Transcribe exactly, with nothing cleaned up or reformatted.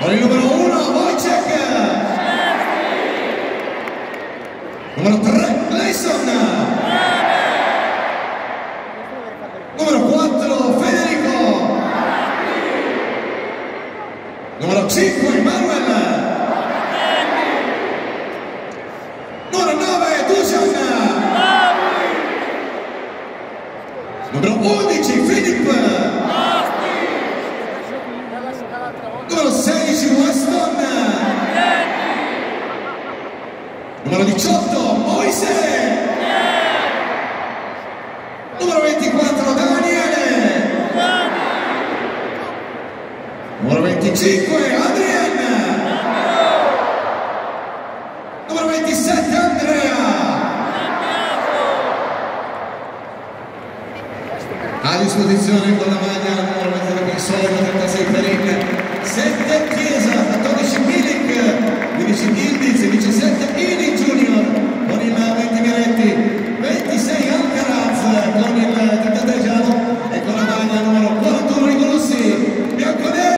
Con il numero uno Wojciech, numero tre Gleison, numero quattro Federico, numero cinque Manuel, numero nove Dusan, numero undici Filip, numero sedici Weston, numero diciotto Moise, numero ventiquattro Daniele, numero venticinque Adrian, numero ventisette Andrea. A disposizione con la maglia numero ventisei trentasei Felipe, sette Chiesa.